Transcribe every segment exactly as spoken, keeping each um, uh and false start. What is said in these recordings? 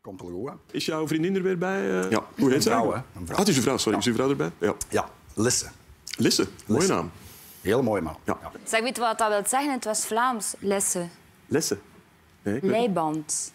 komt wel goed, hè. Is jouw vriendin er weer bij? Uh... Ja, hoe heet ze? Een vrouw, eigenlijk? hè. Een vrouw. Ah, het is uw vrouw, sorry. Is uw vrouw erbij? Ja. Ja, Lisse. Lisse, mooie Lisse. naam. Heel mooi, man. Ja. Ja. Zeg, weet je wat dat wil zeggen in het West-Vlaams? Lessen. Lisse. Nee, ik weet het. Leiband.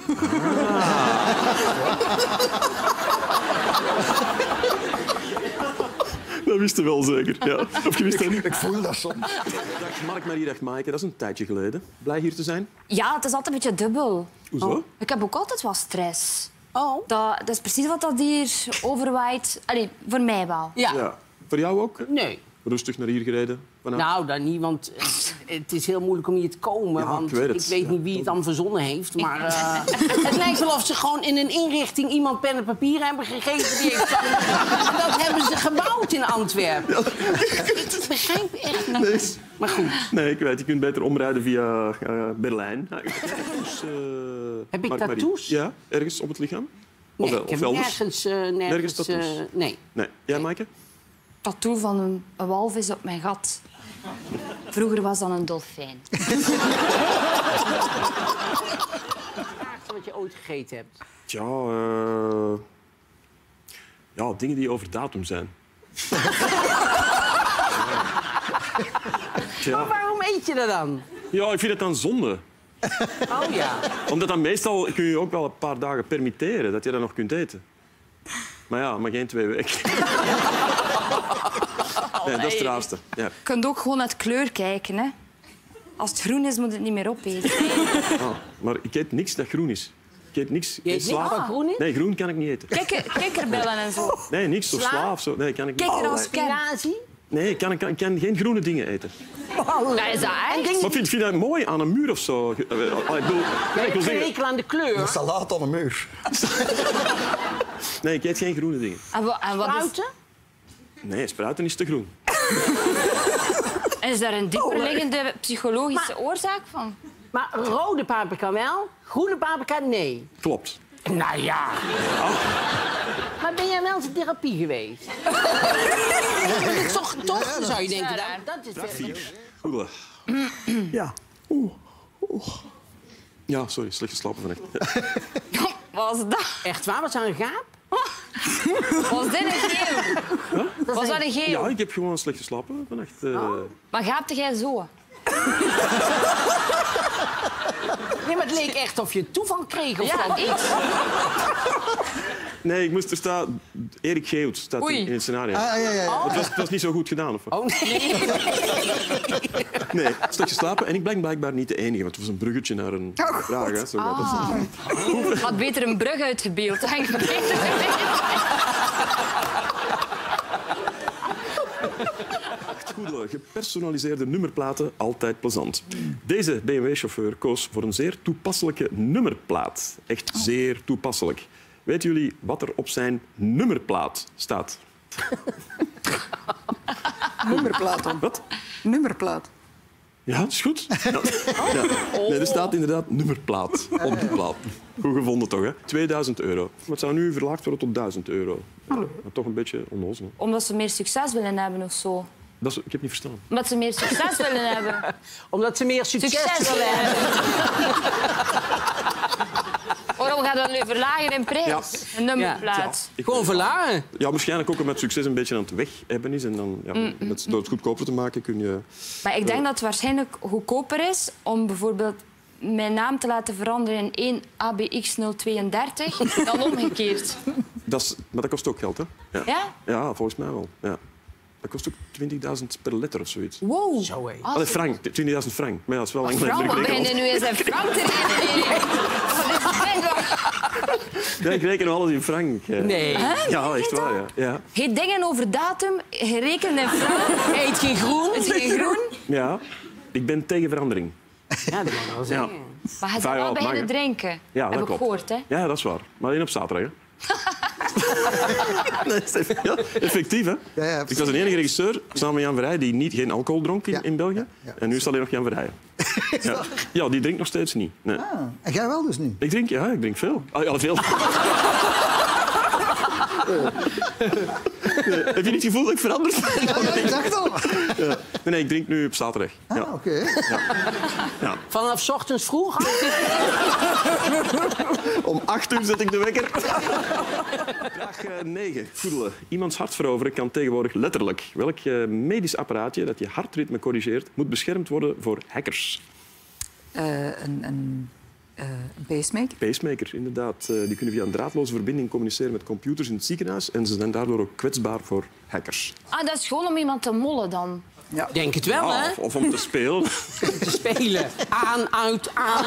Dat wist je wel zeker. Ja. Of je wist dat niet? Ik voel dat soms. Dag Mark Marie, dag Maaike. Dat is een tijdje geleden. Blij hier te zijn? Ja, het is altijd een beetje dubbel. Hoezo? Oh. Ik heb ook altijd wat stress. Oh. Dat, dat is precies wat dat hier overwaait. Allee, voor mij wel. Ja. Ja. Voor jou ook? Nee. Rustig naar hier gereden? Vanuit... Nou, dat niet, want het, het is heel moeilijk om hier te komen. Ja, want ik weet het. ik weet Ja, niet wie het dan verzonnen heeft. Maar uh, het lijkt wel of ze gewoon in een inrichting iemand pen en papier hebben gegeven. Die heeft dan, dat hebben ze gebouwd in Antwerpen. Ja. Ik begrijp echt niet. Nee. Maar goed. Nee, ik weet. Je kunt beter omrijden via uh, Berlijn. Dus, uh, Heb ik Mark Marie. tattoos? Ja, ergens op het lichaam? Nee, of wel, ik heb of elders? nergens... Uh, nergens, Nergens tattoos? uh, nee. Nee. Jij, Maaike? Tattoo van een, een walvis op mijn gat. Vroeger was dat een dolfijn. Wat je ooit gegeten hebt. Tja, uh... ja, dingen die over datum zijn. Tja. Maar waarom eet je dat dan? Ja, ik vind het dan zonde. Oh ja. Omdat dan meestal kun je ook wel een paar dagen permitteren dat je dat nog kunt eten. Maar ja, maar geen twee weken. Nee, dat is het raarste. Ja. Je kunt ook gewoon naar het kleur kijken. Hè. Als het groen is, moet het niet meer opeten. Ah, maar ik eet niks dat groen is. Ik eet niks. Je eet sla. niks wat groen is? Nee, groen kan ik niet eten. Kikker, kikkerbellen en zo. Nee, niks. Of Sla? sla of zo. Nee, kan ik niet. Kikker Oh, als ken. Spinazie? nee, ik kan, ik kan, ik kan geen groene dingen eten. Dat is dat echt? Maar vind, vind je dat mooi aan een muur of zo? Ik bedoel, nee, ik wil Ik heb zeggen... hekel aan de kleur. Een salaat aan de muur. Nee, ik eet geen groene dingen. En, wa- en wat is, Spruiten? Nee, spruiten is te groen. is daar een dieperliggende psychologische oorzaak van? Maar rode paprika wel, groene paprika nee. Klopt. Nou ja. Maar ben jij wel eens in therapie geweest? Dat is toch, toch? Dan zou je denken, Ja, dat, dat is veel. Goed. Ja. Oeh. Oeh. Ja, sorry, slecht geslapen vannacht. Ja. Wat was dat? Echt waar, was dat een gaap? Was dit een geel? Was dat een geel? Ja, ik heb gewoon slecht geslapen vannacht. Uh... Maar gaapte jij zo? Nee, maar het leek echt of je toeval kreeg. Of Ja, wat. iets. Nee, ik moest er staan... Erik Geeuwt staat Oei. in, in het scenario. Ah, ja, ja, ja. Het, was, het was niet zo goed gedaan, of wat? Oh nee. Nee, slecht geslapen. En ik ben blijkbaar niet de enige, want het was een bruggetje naar een vraag. Hè. Zo gaat het. Ik had beter een brug uitgebeeld. Dat had ik beter Goede, gepersonaliseerde nummerplaten, altijd plezant. Deze B M W-chauffeur koos voor een zeer toepasselijke nummerplaat. Echt zeer toepasselijk. Weten jullie wat er op zijn nummerplaat staat? Nummerplaat dan. Wat? Nummerplaat. Ja, dat is goed. Ja. Ja. Nee, er staat inderdaad nummerplaat op de plaat. Goed gevonden toch, hè? tweeduizend euro. Maar het zou nu verlaagd worden tot duizend euro. Maar toch een beetje onnozel. Omdat ze meer succes willen hebben of zo. Dat is, ik heb niet verstaan. Omdat ze meer succes willen hebben. Omdat ze meer succes, Succes willen hebben. Waarom gaat dat nu verlagen in prijs? Ja. Een nummerplaat. Ik- Gewoon verlagen. Ja, waarschijnlijk ook omdat succes een beetje aan het weg hebben is. En dan, ja, met, door het goedkoper te maken kun je... Maar ik denk dat het waarschijnlijk goedkoper is om bijvoorbeeld mijn naam te laten veranderen in één A B X nul tweeëndertig dan omgekeerd. Dat is, maar dat kost ook geld, hè? Ja, Ja? ja volgens mij wel. Ja. Dat kost ook twintigduizend per letter of zoiets. Wow. Zo, hé. Allee, frank, twintigduizend frank. Maar ja, dat is wel lang Vrouw, wat geleden. ben je nu eens een frank te rekenen? Ja, ik reken alles in frank. Ja. Nee. Ja, echt waar. Ja. Ja. Heet dingen over datum, gerekend in frank. Eet geen groen? Is geen groen? Ja, ik ben tegen verandering. Ja, dat mag wel zeggen. Maar hij Enfin, zou ja, wel het beginnen mag, hè. drinken. Ja, Heb dat ik klopt. gehoord, hè? Ja, dat is waar. Maar alleen op zaterdag, hè. Nee, dat is eff- ja, effectief, hè? Ja, ja, Ik was de enige regisseur, samen met Jan Verheij, die niet, geen alcohol dronk in, Ja. in België. Ja. En nu is het alleen nog Jan Verheij. Ja. Ja, die drinkt nog steeds niet. Nee. Ah, en jij wel dus niet? Ik drink, ja, ik drink veel. Ah, ja, veel. Nee, heb je niet het gevoel dat ik veranderd ben? Ja, ja, ik dacht al. Ja. Nee, nee, ik drink nu op zaterdag. Ah, Ja. oké. Okay. Ja. Vanaf 's ochtends vroeg? Om acht uur zet ik de wekker. Vraag uh, negen. Goedele. Iemands hart veroveren kan tegenwoordig letterlijk. Welk uh, medisch apparaatje dat je hartritme corrigeert moet beschermd worden voor hackers? Uh, een, een, uh, een pacemaker. Pacemaker, inderdaad. Uh, die kunnen via een draadloze verbinding communiceren met computers in het ziekenhuis en ze zijn daardoor ook kwetsbaar voor hackers. Ah, dat is gewoon om iemand te mollen dan. Ja. Denk het wel, Ja, hè? of, of om te spelen. Te spelen. Aan, uit, aan.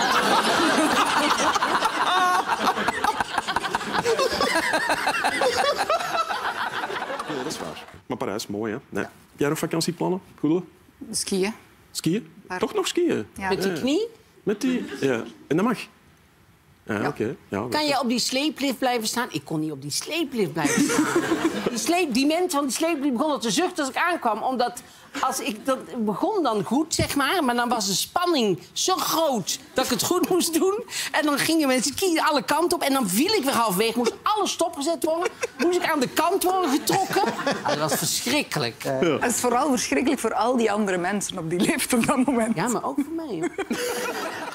Nee, dat is waar. Maar Parijs, mooi, hè? Nee. Heb jij nog vakantieplannen? Goedele? Skiën. Skiën? Maar- Toch nog skiën? Ja. Met die knie? Met die... Ja. En dat mag? Ja, Ja. oké. Ja, Kan je op die sleeplift blijven staan? Ik kon niet op die sleeplift blijven staan. Die, sleep, die mens van die sleeplift begon al te zuchten als ik aankwam. Omdat als ik, dat begon dan goed, zeg maar. Maar dan was de spanning zo groot dat ik het goed moest doen. En dan gingen mensen skiën alle kanten op. En dan viel ik weer halfweg. Moest alles stopgezet worden. Moest ik aan de kant worden getrokken. Ah, dat was verschrikkelijk. Het is vooral verschrikkelijk voor al die andere mensen op die lift op dat moment. Ja, maar ook voor mij, hoor.